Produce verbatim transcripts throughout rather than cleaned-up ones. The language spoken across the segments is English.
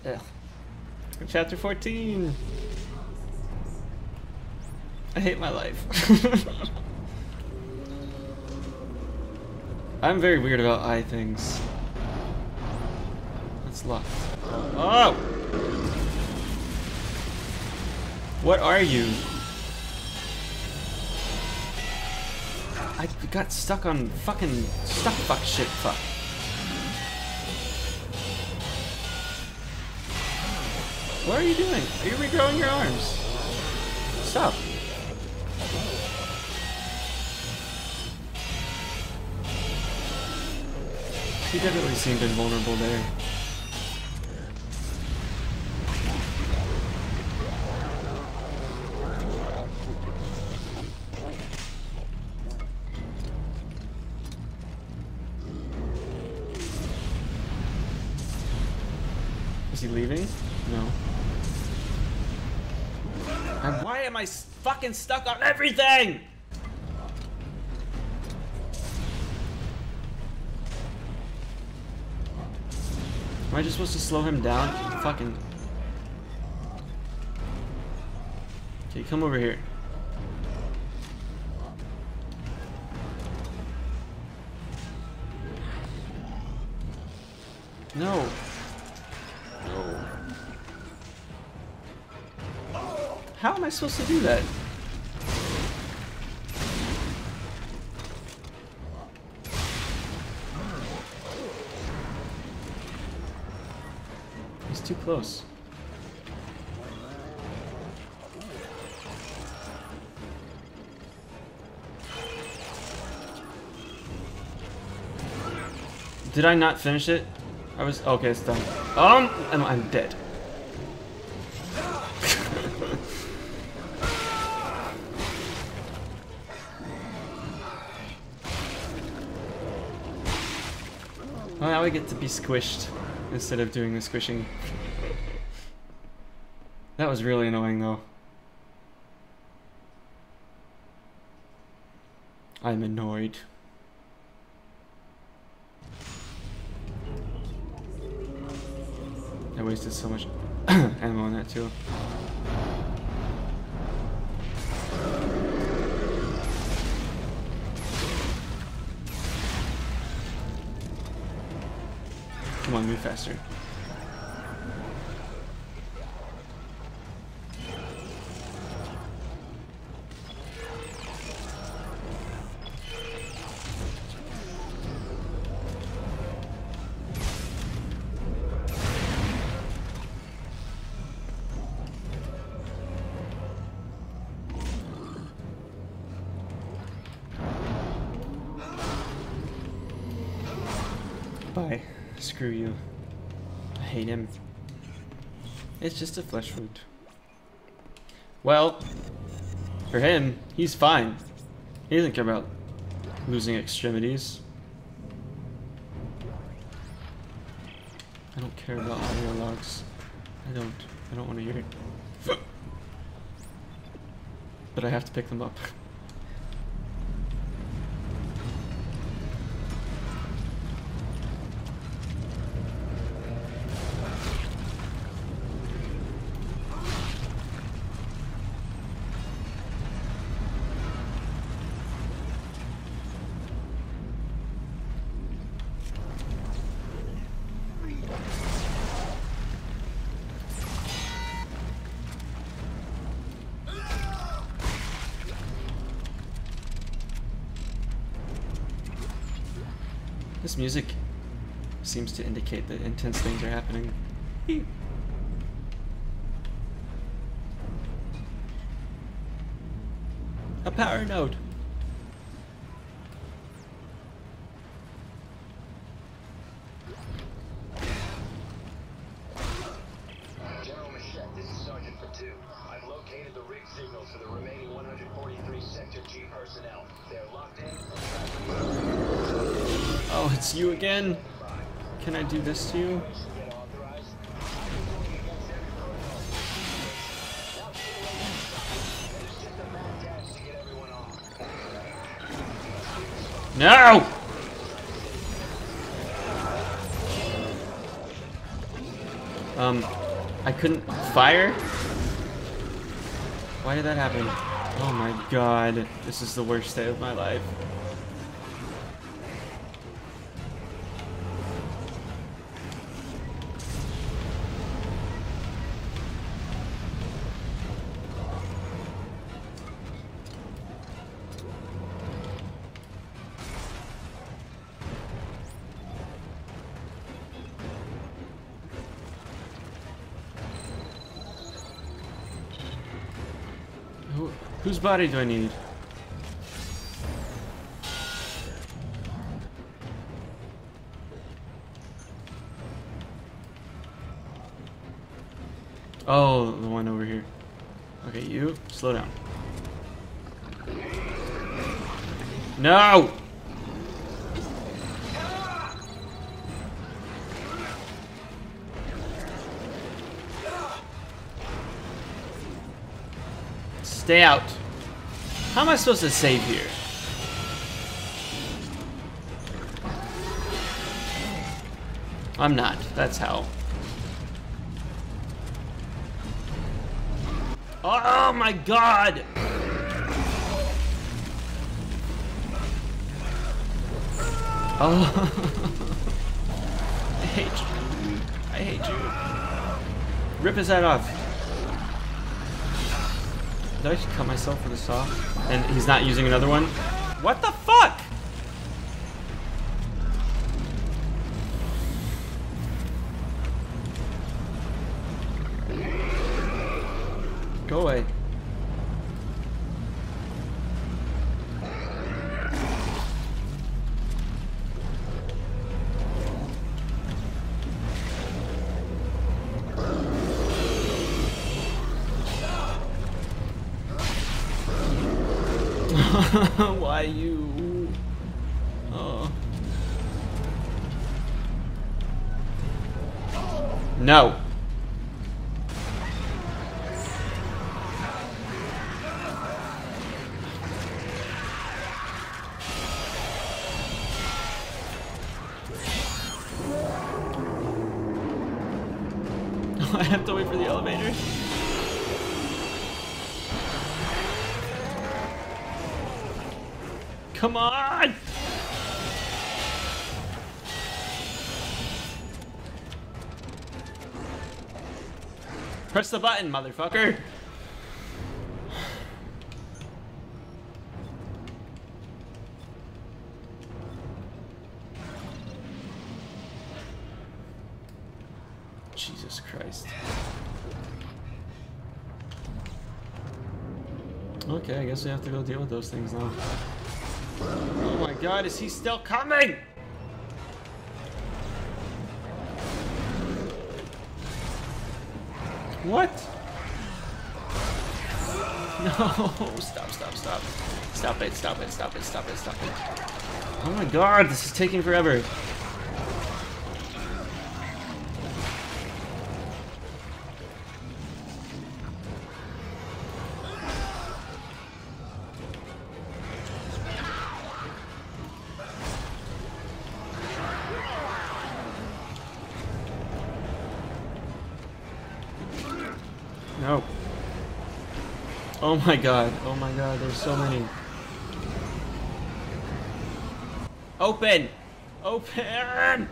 Ugh. Chapter fourteen. I hate my life. I'm very weird about eye things. That's locked. Oh! What are you? I got stuck on fucking stuck fuck shit fuck. What are you doing? Are you regrowing your arms? Stop. He definitely seemed invulnerable there. Is he leaving? No. And why am I fucking stuck on everything? Am I just supposed to slow him down? Fucking. Okay, come over here. No. No. How am I supposed to do that? He's too close. Did I not finish it? I was okay. It's done. Um, I'm, I'm dead. Well, now I get to be squished instead of doing the squishing. That was really annoying, though. I'm annoyed. I wasted so much ammo on that, too. Come on, move faster. Bye. Screw you. I hate him. It's just a flesh wound. Well, for him, he's fine. He doesn't care about losing extremities. I don't care about audio logs. I don't. I don't want to hear it. But I have to pick them up. This music seems to indicate that intense things are happening. A power node. General Machette, this is Sergeant Fatu. I've located the rig signals for the remaining one hundred forty-three Sector G personnel. They're locked in. Oh, it's you again. Can I do this to you? No! Um, I couldn't fire? Why did that happen? Oh my god, this is the worst day of my life. Who, whose body do I need? Oh, the one over here. Okay, you, slow down. No! Stay out. How am I supposed to save here? I'm not. That's how. Oh my god! Oh. I hate you. I hate you. Rip his head off. Did I just cut myself with a saw? And he's not using another one? What the fuck? Go away. Why you? Oh. No. I have to wait for the elevator. Come on! Press the button, motherfucker! Jesus Christ. Okay, I guess we have to go deal with those things now. Oh my god, is he still coming? What? No, stop, stop, stop. Stop it, stop it, stop it, stop it, stop it. Oh my god, this is taking forever. No. Oh my god. Oh my god, there's so many. Open! Open!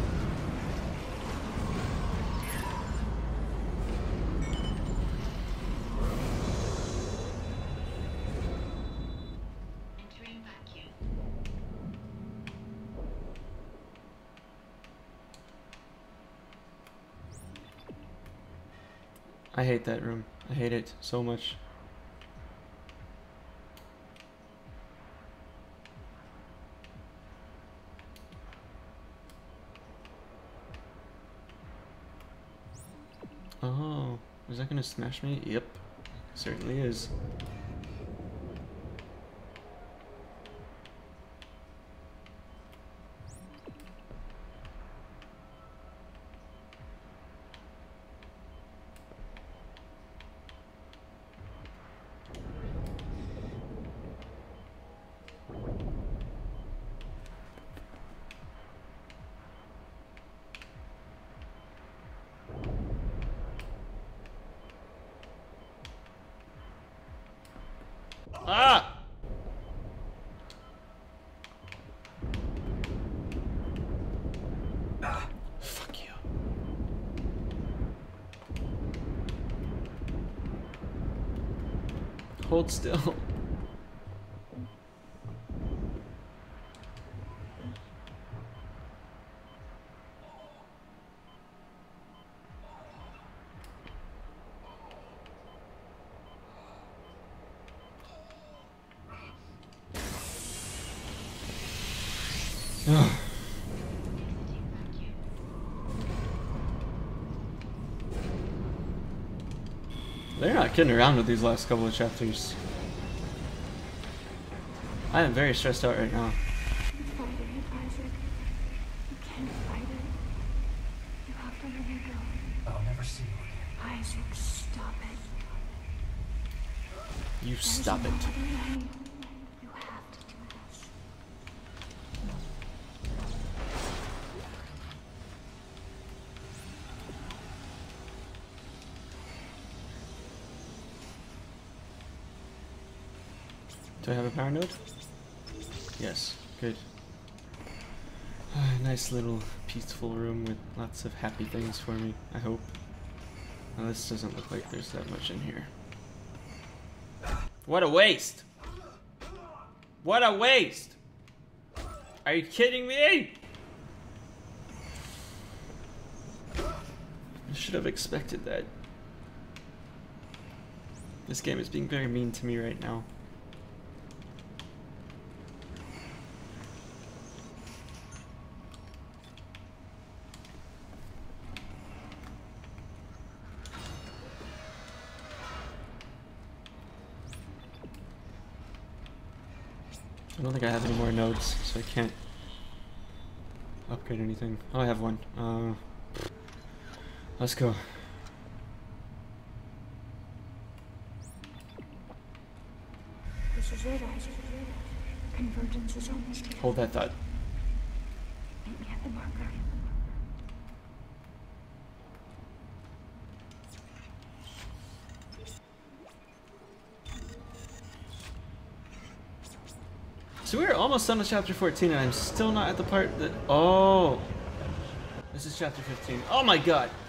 I hate that room. I hate it so much. Oh, is that gonna smash me? Yep, certainly is. Hold still. They're not kidding around with these last couple of chapters. I am very stressed out right now. You're fighting it, Isaac. You can't fight it. You have to let it go. I'll never see you again. Isaac, stop it. You stop There's it. no other way. You have to do this. Do I have a power node? Yes, good. Nice little peaceful room with lots of happy things for me, I hope. Now this doesn't look like there's that much in here. What a waste! What a waste! Are you kidding me? I should have expected that. This game is being very mean to me right now. I don't think I have any more nodes, so I can't upgrade anything. Oh, I have one. Uh, let's go. This is it, Isaac. Convergence is almost here. Hold that thought. Meet me at the marker. So we're almost done with chapter fourteen and I'm still not at the part that... Oh! This is chapter fifteen. Oh my god!